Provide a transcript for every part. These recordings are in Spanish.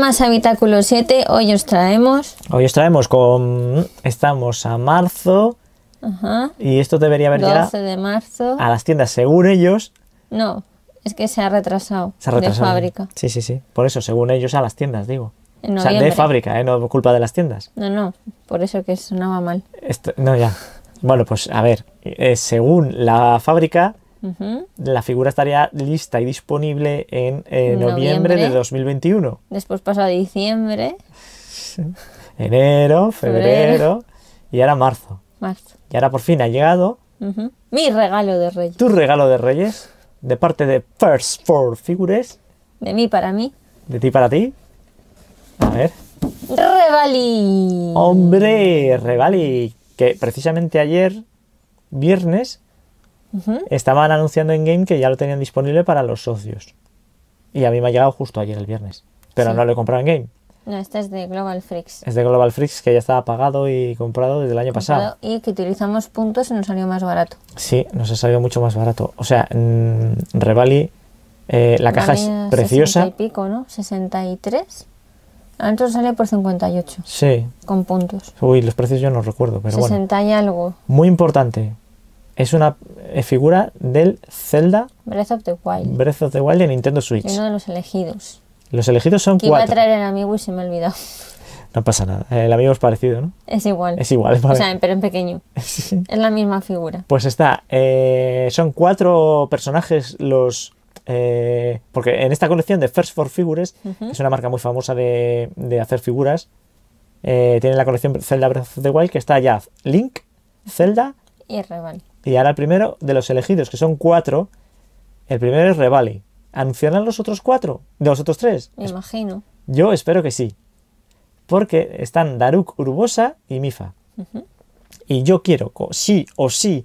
más Habitáculo 7. Hoy os traemos... Estamos a marzo. Ajá. Y esto debería haber llegado 12 de marzo. a las tiendas, según ellos. No, es que se ha retrasado. Se ha retrasado. De fábrica. Sí. Por eso, según ellos, a las tiendas, digo. En o sea, noviembre. de fábrica, no culpa de las tiendas. No, por eso que sonaba mal. No, ya. Bueno, pues a ver, según la fábrica, la figura estaría lista y disponible en noviembre de 2021. Después pasó a diciembre. Enero, febrero y ahora marzo. Y ahora por fin ha llegado mi regalo de Reyes. Tu regalo de Reyes, de parte de First for Figures. De mí para mí. De ti para ti. A ver. Revali. ¡Hombre! Revali. Que precisamente ayer, viernes, estaban anunciando en Game que ya lo tenían disponible para los socios. Y a mí me ha llegado justo ayer, el viernes. Pero no lo he comprado en Game. No, este es de Global Freaks. Es de Global Freaks, que ya estaba pagado y comprado desde el año pasado. Y que utilizamos puntos y nos salió más barato. Sí, nos ha salido mucho más barato. O sea, Revali, la caja es preciosa. 60 y pico, ¿no? 63. A nosotros sale por 58. Sí. Con puntos. Uy, los precios yo no recuerdo, pero 60 bueno. y algo. Muy importante. Es una figura del Zelda Breath of the Wild. Breath of the Wild de Nintendo Switch. Y uno de los elegidos. Los elegidos son 4. Iba a traer el amigo y se me ha olvidado. No pasa nada. El amigo es parecido, ¿no? Es igual. Es igual. Vale. O sea, pero en pequeño. Sí. Es la misma figura. Pues está. Son 4 personajes los... porque en esta colección de First for Figures, es una marca muy famosa de hacer figuras, tiene la colección Zelda Breath of the Wild, que está ya Link, Zelda y Revali. Y ahora el primero de los elegidos, que son 4, el primero es Revali. ¿Anunciarán los otros 4? ¿De los otros 3? Me imagino. Yo espero que sí. Porque están Daruk, Urbosa y Mipha. Y yo quiero sí o sí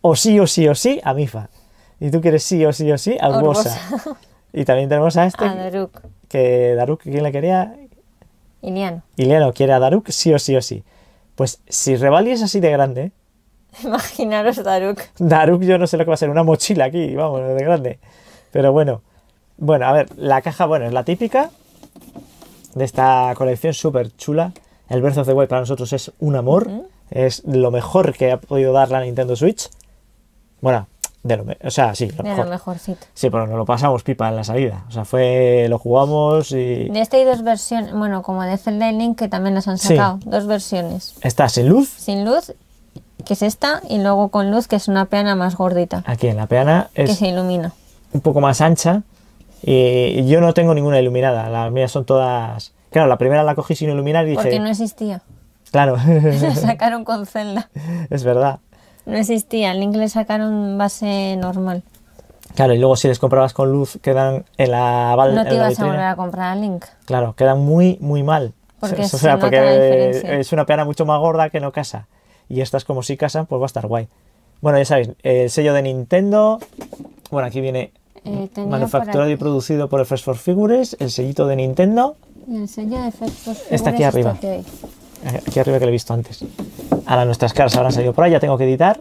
a Mipha. Y tú quieres sí o sí a Urbosa. Y también tenemos a a Daruk. Que Daruk, ¿quién le quería? Iliano. Iliano quiere a Daruk sí o sí. Pues si Revali es así de grande... Imaginaros Daruk. Daruk yo no sé lo que va a ser, una mochila aquí, vamos, de grande. Pero bueno, a ver, la caja, es la típica de esta colección, súper chula. El Breath of the Wild para nosotros es un amor. Es lo mejor que ha podido dar la Nintendo Switch. Bueno, sí, lo mejorcito. Sí, pero nos lo pasamos pipa en la salida. O sea, lo jugamos y... De este hay 2 versiones, bueno, como de Zelda y Link, que también las han sacado. Sí. 2 versiones. Está sin luz. Sin luz, que es esta, y luego con luz, que es una peana más gordita. Aquí en la peana es... que se ilumina. Un poco más ancha. Y yo no tengo ninguna iluminada. Las mías son todas... Claro, la primera la cogí sin iluminar y dije... Porque no existía. Claro. La sacaron con Zelda. Es verdad. No existía, al Link le sacaron base normal. Claro, y luego si les comprabas con luz quedan en la No te ibas a volver a comprar al Link. Claro, quedan muy, muy mal. Porque, porque es una peana mucho más gorda que no casa. Y estas como sí casan, pues va a estar guay. Bueno, ya sabéis, el sello de Nintendo. Bueno, aquí viene manufacturado y producido por el First for Figures, el sellito de Nintendo. Y el sello de First for Figures está aquí arriba. Aquí arriba que lo he visto antes. Ahora nuestras caras habrán salido por ahí, ya tengo que editar.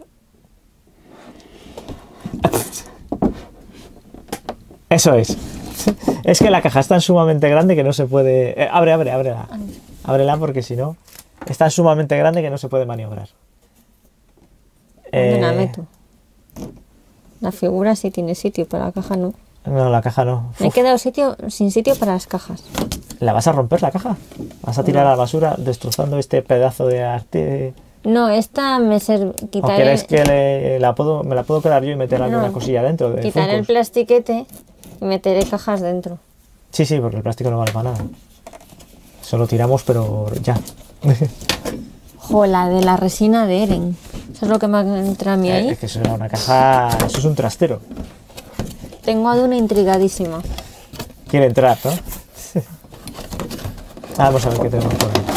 Eso es. Es que la caja es tan sumamente grande que no se puede... ábrela. Ábrela porque si no... Es tan sumamente grande que no se puede maniobrar. Ordename tú. La figura sí tiene sitio, pero la caja no. No, la caja no. Me he quedado sin sitio para las cajas. ¿La vas a romper la caja? ¿Vas a tirar a la basura destrozando este pedazo de arte? No, esta me quitaré... ¿O quieres que me la puedo quedar yo y meter alguna cosilla dentro? Quitaré el plastiquete y meteré cajas dentro. Sí, porque el plástico no vale para nada. Solo tiramos, pero ya. La de la resina de Eren. Eso es lo que me entra a mí ahí. Es que eso era una caja... Eso es un trastero. Tengo a Duna intrigadísima. Quiere entrar, ¿no? Vamos a ver qué tenemos por ahí.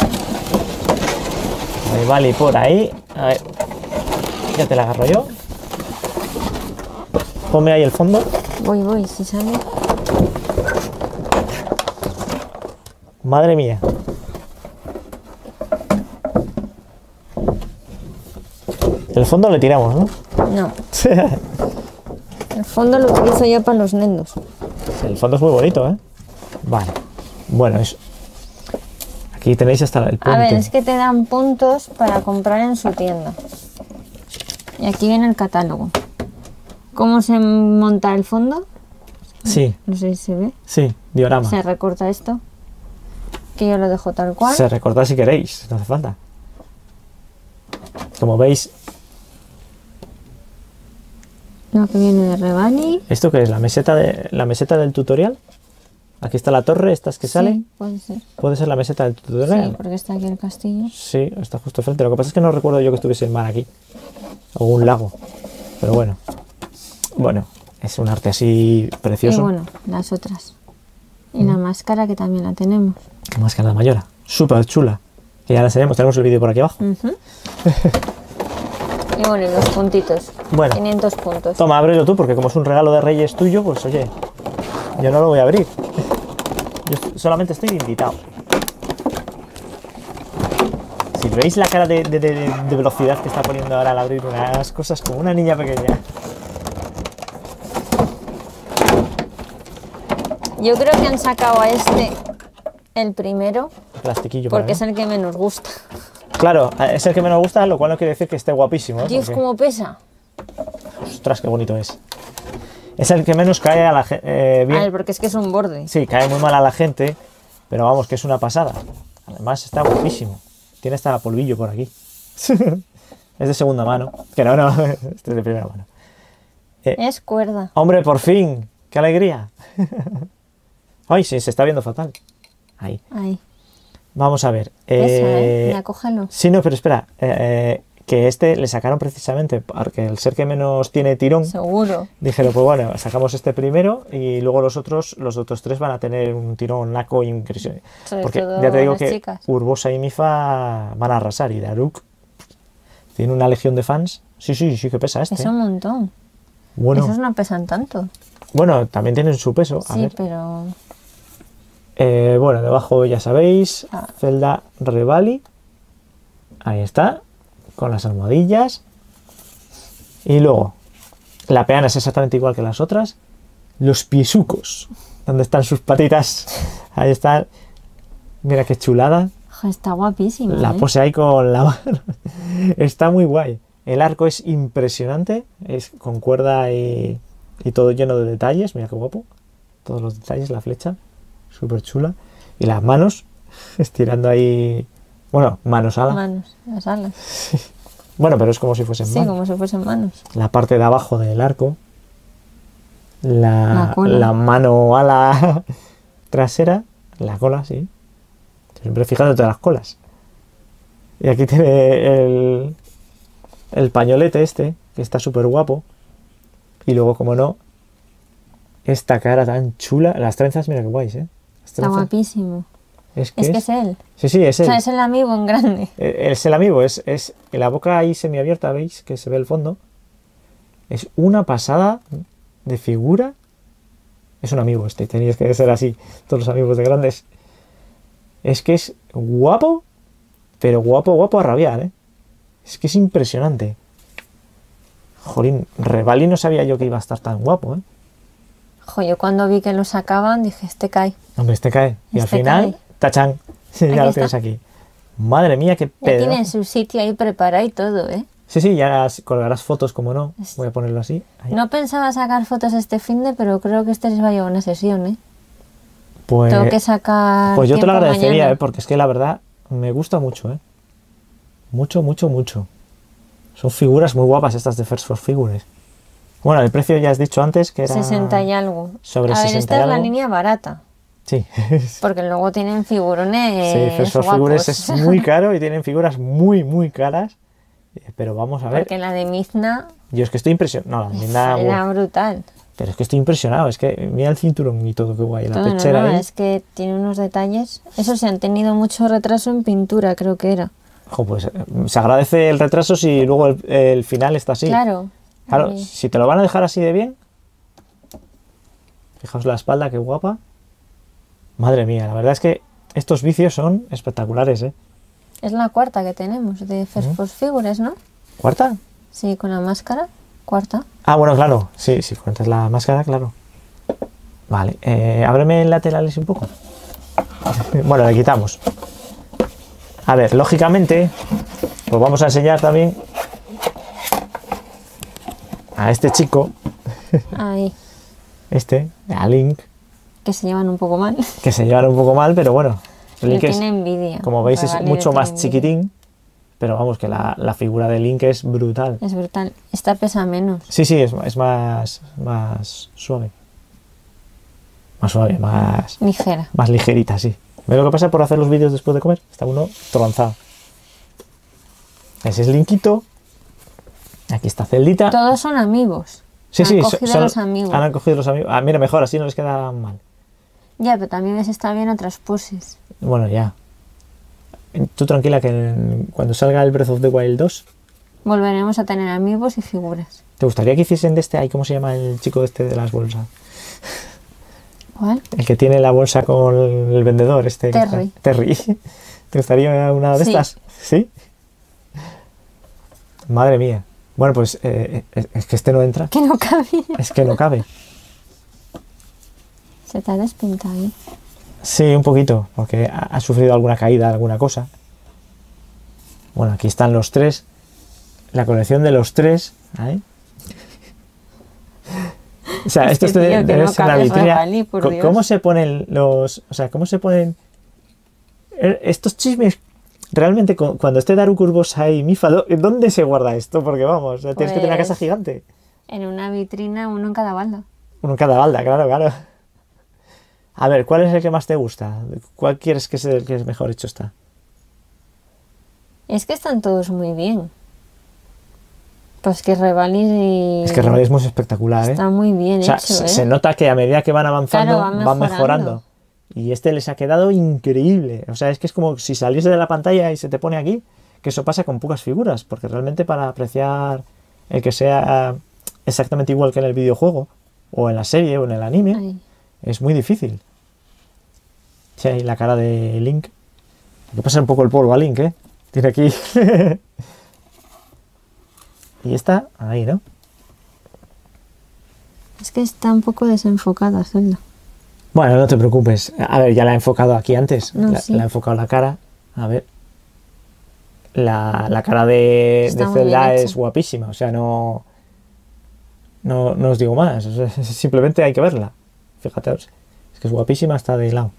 Vale, por ahí. A ver. Ya te la agarro yo. Ponme ahí el fondo. Voy, si sale. Madre mía. El fondo le tiramos, ¿no? No. El fondo lo utilizo yo para los nendos. El fondo es muy bonito, ¿eh? Vale. Bueno, Aquí tenéis hasta el puente. A ver, es que te dan puntos para comprar en su tienda. Y aquí viene el catálogo. ¿Cómo se monta el fondo? Sí, No sé si se ve. sí, diorama. Se recorta esto. Que yo lo dejo tal cual. Se recorta si queréis, no hace falta. Como veis, Lo que viene de Revali. ¿esto qué es? ¿La meseta del tutorial? Aquí está la torre, estas que salen. Sí, puede ser. ¿Puede ser la meseta del Sí, tutorial? porque está aquí el castillo. Sí, está justo frente. Lo que pasa es que no recuerdo yo que estuviese el mar aquí. O un lago. Pero bueno. Bueno, es un arte así precioso. Y bueno, las otras. Y la máscara que también la tenemos. Máscara de Mayora. Súper chula. Que ya la enseñamos. Tenemos el vídeo por aquí abajo. Ujú. Y bueno, y los puntitos. Bueno. 500 puntos. Toma, ábrelo tú, porque como es un regalo de Reyes tuyo, pues oye, yo no lo voy a abrir. Yo solamente estoy de invitado. Si veis la cara de velocidad que está poniendo ahora al abrir unas cosas como una niña pequeña. Yo creo que han sacado a este el primero Plastiquillo para porque mí. es el que menos gusta. Claro, es el que menos gusta, lo cual no quiere decir que esté guapísimo. ¿eh? Dios, Porque- cómo pesa. Ostras, qué bonito es. Es el que menos cae a la gente. A ver, porque es que es un borde. Sí, cae muy mal a la gente, pero vamos, que es una pasada. Además está guapísimo. Tiene hasta polvillo por aquí. Es de segunda mano. Que no, este es de primera mano. Es cuerda. ¡Hombre, por fin! ¡Qué alegría! Ay, sí, se está viendo fatal. Ahí. Ahí. Vamos a ver. Pesa, ya cógelo. Sí, no, pero espera. Que este le sacaron precisamente porque el ser que menos tiene tirón. Seguro. Dijeron, pues bueno, sacamos este primero y luego los otros tres van a tener un tirón naco impresionante. Sobre Porque todo ya te digo las que chicas. Urbosa y Mifa van a arrasar y Daruk tiene una legión de fans. Sí, que pesa este. Pesa un montón. Bueno, Esos no pesan tanto. bueno, también tienen su peso. A Sí, ver. pero... Bueno, debajo ya sabéis, Ah. Zelda Revali. Ahí está, con las almohadillas. Y luego, la peana es exactamente igual que las otras. Los piesucos, donde están sus patitas. Ahí están. Mira qué chulada. jo, está guapísimo. La pose ahí con la mano. Está muy guay. El arco es impresionante. Es con cuerda y todo lleno de detalles. Mira qué guapo. Todos los detalles, la flecha. Súper chula. Y las manos estirando ahí. Bueno, manos ala. Manos, las alas. Bueno, pero es como si fuesen Sí, manos. como si fuesen manos. La parte de abajo del arco. La cola. La mano ala trasera. La cola, sí. Siempre fijándote en las colas. Y aquí tiene el pañolete este, que está súper guapo. Y luego, como no, esta cara tan chula. Las trenzas, mira qué guays, ¿eh? Las Está trenzas. guapísimo. Es Es que es él. Sí, es O él. sea, es el amigo en grande. Es el amigo, es la boca ahí semiabierta, ¿veis? Que se ve el fondo. Es una pasada de figura. Es un amigo este, teníais que ser así, todos los amigos de grandes. Es que es guapo, pero guapo a rabiar, ¿eh? Es que es impresionante. Jolín, Revali no sabía yo que iba a estar tan guapo, ¿eh? Jo, yo cuando vi que lo sacaban dije, este cae. Hombre, este cae. Y al Este final, cae. tachán. Sí, Aquí ya lo está. tienes aquí. Madre mía, qué Ya pedo. tienen su sitio ahí preparado y todo, ¿eh? Sí, ya colgarás fotos, como no. Voy a ponerlo así. Ahí. No pensaba sacar fotos este finde, pero creo que este les va a llevar una sesión, ¿eh? Pues, Tengo que sacar pues yo te lo tiempo agradecería, mañana. porque es que la verdad me gusta mucho, ¿eh? Mucho. Son figuras muy guapas estas de First for Figures. Bueno, el precio ya has dicho antes que era 60 y algo. sobre a ver, 60 esta y es la algo. línea barata, Sí. porque luego tienen figurones Sí, First for guapos. Figures es muy caro y tienen figuras muy caras. Pero vamos a ver. Porque la de Mizna Yo es que estoy impresionado. No, la Mizna, era brutal. pero es que estoy impresionado. Es que mira el cinturón y todo, qué guay. La Todo, pechera ahí. es que tiene unos detalles. Eso sí, han tenido mucho retraso en pintura, creo que era. Jo, pues se agradece el retraso si luego el final está así. Claro. Claro, Y- si te lo van a dejar así de bien. Fijaos la espalda, qué guapa. Madre mía, la verdad es que estos vicios son espectaculares, ¿eh? Es la cuarta que tenemos de First for Figures, ¿no? ¿Cuarta? Sí, con la máscara. Cuarta. Ah, bueno, claro. Sí, si cuentas la máscara, claro. Vale, ábreme el laterales un poco. Bueno, le quitamos. A ver, lógicamente, pues vamos a enseñar también a este chico, Ahí, a Link, que se llevan un poco mal. que se llevan un poco mal, pero bueno, Le Link es, tiene envidia. como veis, es Revali mucho le más tiene envidia. chiquitín, pero vamos, que la figura de Link es brutal. Es brutal. Esta pesa menos. Sí, sí, es más suave. Más suave, Ligera. más ligerita, sí. ¿Ves lo que pasa por hacer los vídeos después de comer? Está uno tronzado. Ese es Linkito. Aquí está Celdita. Todos son amigos. Sí, sí, Han cogido los amigos. Han cogido los amigos. Ah, mira, mejor, así no les queda mal. Ya, pero también ves, está bien otras poses. Bueno, ya. Tú tranquila que cuando salga el Breath of the Wild 2, Volveremos a tener amigos y figuras. ¿te gustaría que hiciesen de este? Ay, ¿cómo se llama el chico este de las bolsas? ¿Cuál? El que tiene la bolsa con el vendedor, este. Terry. Terry. ¿Te gustaría una de Sí. estas? ¿Sí? Madre mía. Bueno, pues es que este no entra. Que no cabía. Es que no cabe. Se te ha despintado ahí. Sí, un poquito, porque ha sufrido alguna caída, alguna cosa. Bueno, aquí están los tres. La colección de los tres. Ahí. O sea, Es esto que, es tío, que no una cabe vitrina. Revali, por Dios. ¿Cómo se ponen los. O sea, cómo se ponen. Estos chismes. Realmente, cuando esté Darukus Bossa y Mifado, ¿dónde se guarda esto? Porque vamos, tienes que tener una casa Pues- gigante. En una vitrina, uno en cada balda. Uno en cada balda, claro, claro. A ver, ¿cuál es el que más te gusta? ¿Cuál quieres que sea el que es mejor hecho está? Es que están todos muy bien. Pues que Revali y... Es que Revali es muy espectacular, ¿eh? Está muy bien O sea, hecho, se ¿eh? nota que a medida que van avanzando, Claro, van van mejorando. mejorando. Y este les ha quedado increíble. O sea, es que es como si saliese de la pantalla y se te pone aquí, que eso pasa con pocas figuras, porque realmente para apreciar el que sea exactamente igual que en el videojuego, o en la serie, o en el anime, Ahí. es muy difícil. Sí, ahí la cara de Link. Hay que pasar un poco el polvo a Link, ¿eh? Tiene aquí... Y esta, ahí, ¿no? Es que está un poco desenfocada, Zelda. Bueno, no te preocupes. A ver, ya la he enfocado aquí antes. No, La sí. he enfocado la cara. A ver. La cara de Está muy Zelda bien hecha. es guapísima. O sea, no os digo más. O sea, simplemente hay que verla. Fíjate, es que es guapísima hasta de lado.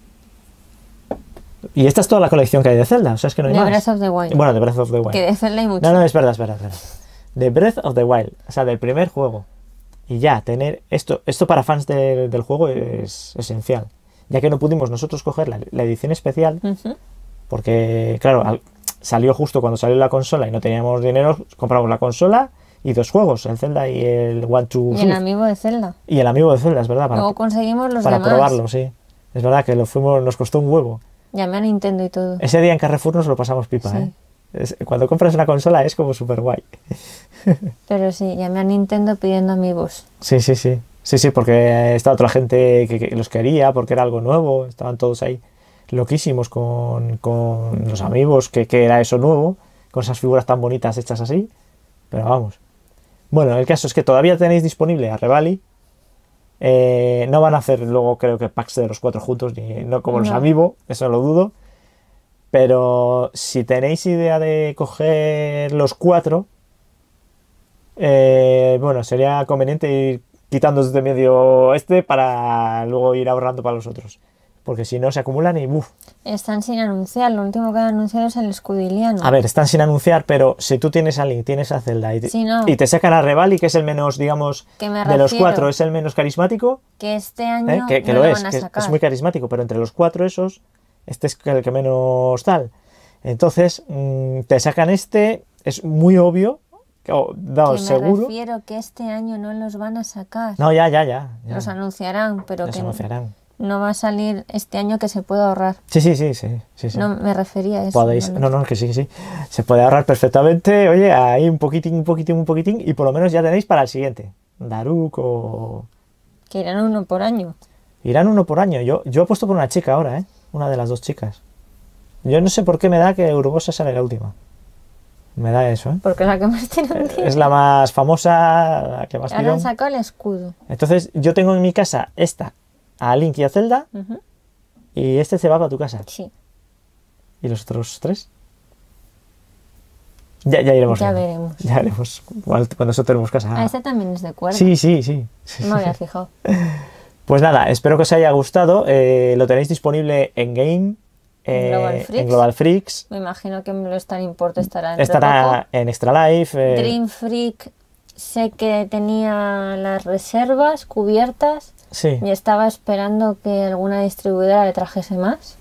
Y esta es toda la colección que hay de Zelda. O sea, es que no hay De más. Breath of the Wild. Bueno, de Breath of the Wild. Que de Zelda hay mucho. No, es verdad, es verdad, es verdad. De Breath of the Wild. O sea, del primer juego. Y ya, tener esto para fans del juego es esencial. Ya que no pudimos nosotros coger la edición especial, Ujú. porque, claro, salió justo cuando salió la consola y no teníamos dinero, compramos la consola y dos juegos, el Zelda y el One to Y el amigo de Zelda. y el amigo de Zelda, es verdad, Luego conseguimos los para demás. probarlo, sí. Es verdad que nos costó un huevo. Llamé a Nintendo y todo. Ese día en Carrefour nos lo pasamos pipa, Sí. ¿eh? Cuando compras una consola es como súper guay. Pero sí, llamé a Nintendo pidiendo amigos. Sí, sí, sí. Sí, sí, porque estaba otra gente que los quería, porque era algo nuevo. Estaban todos ahí loquísimos con los amigos, que era eso nuevo, con esas figuras tan bonitas hechas así. Pero vamos. Bueno, el caso es que todavía tenéis disponible a Revali. No van a hacer luego, creo que packs de los 4 juntos, ni no como los No. Amiibo, eso lo dudo. Pero si tenéis idea de coger los 4, bueno, sería conveniente ir quitando de medio para luego ir ahorrando para los otros. Porque si no se acumulan y ¡buf! Están sin anunciar. Lo último que han anunciado es el Scudiliano. A ver, están sin anunciar, pero si tú tienes a Link, tienes a Zelda Sí, no. y te sacan a Revali, que es el menos, digamos, Que me de los refiero. 4 es el menos carismático, Que este año que no lo es, van a que sacar. es muy carismático, pero entre los 4 esos, este es el que menos tal. Entonces, te sacan este, es muy obvio, Que me seguro. refiero que este año no los van a sacar. No, ya. Los anunciarán, pero Los que anunciarán. no va a salir este año, que se puede ahorrar. Sí. No me refería a eso. Podéis, no. no, que sí. Se puede ahorrar perfectamente, oye, ahí un poquitín, y por lo menos ya tenéis para el siguiente. Daruk o... Que irán uno por año. Irán uno por año. Yo apuesto por una chica ahora, ¿eh? Una de las dos chicas. Yo no sé por qué me da que Eurobossa sale la última. Me da eso, ¿eh? Porque es la que más tiene. Es la más famosa, la que más Ahora tirón. han sacado el escudo. Entonces, yo tengo en mi casa esta, a Link y a Zelda, Ujú. y este se va para tu casa. Sí. ¿Y los otros 3? Ya iremos Ya viendo. veremos. Ya veremos cuando eso tenemos casa. Ah, este también es de cuerda. Sí, sí, sí. No me había fijado. Pues nada, espero que os haya gustado. Lo tenéis disponible en Game, Global Freaks. en Global Freaks. Me imagino que me lo Star Import estará dentro de Estará en Extra Life. poco. Dream Freak sé que tenía las reservas cubiertas Sí. y estaba esperando que alguna distribuidora le trajese más.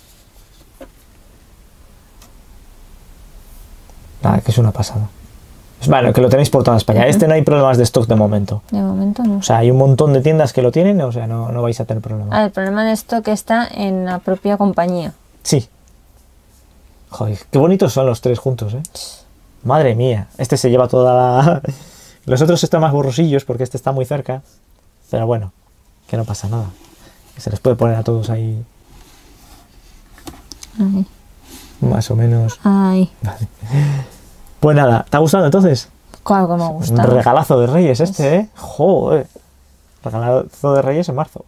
Nada, que es una pasada. Bueno, que lo tenéis por toda España. Este no hay problemas de stock de momento. De momento no. O sea, hay un montón de tiendas que lo tienen, o sea, no vais a tener problemas. Ah, el problema de esto que está en la propia compañía. Sí. Joder, qué bonitos son los tres juntos, ¿eh? Madre mía. Este se lleva toda la... Los otros están más borrosillos porque este está muy cerca. Pero bueno, que no pasa nada. Que se les puede poner a todos ahí Ay. más o menos. Ay. Vale. Pues nada, ¿te ha gustado entonces? Claro que me Un gusta. regalazo de Reyes este, ¿eh? Joder. Regalazo de Reyes en marzo.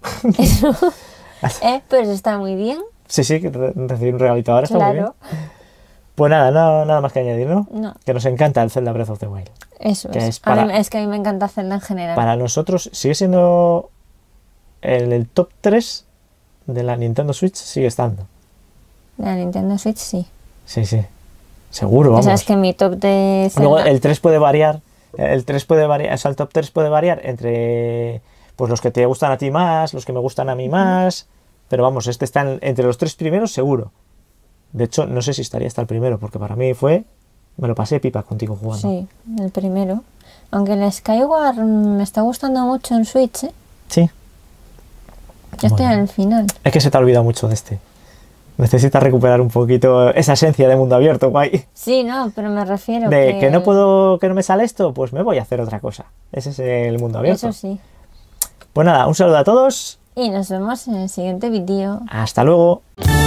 Pero está muy bien. Sí, que recibí un regalito ahora, está muy bien. Claro. Pues nada, nada más que añadir, ¿no? No. Que nos encanta el Zelda Breath of the Wild. Eso Que es. es para- Es que a mí me encanta Zelda en general. Para nosotros sigue siendo el top 3 de la Nintendo Switch, sigue estando. La Nintendo Switch sí. Sí. Seguro, Ya vamos. sabes que mi top de Zelda... Luego el 3 puede variar. El 3 puede variar, o sea, el top 3 puede variar entre pues los que te gustan a ti más, los que me gustan a mí más. Pero vamos, este está entre los 3 primeros seguro. De hecho, no sé si estaría hasta el primero, porque para mí me lo pasé pipa contigo jugando. Sí, el primero. Aunque el Skyward me está gustando mucho en Switch, ¿eh? Sí. Ya estoy Bueno. en el final. Es que se te ha olvidado mucho de este. Necesitas recuperar un poquito esa esencia de mundo abierto, guay. Sí, no, pero me refiero De que no puedo, que no me sale esto, pues me voy a hacer otra cosa. Ese es el mundo abierto. Eso sí. Pues nada, un saludo a todos. Y nos vemos en el siguiente vídeo. Hasta luego.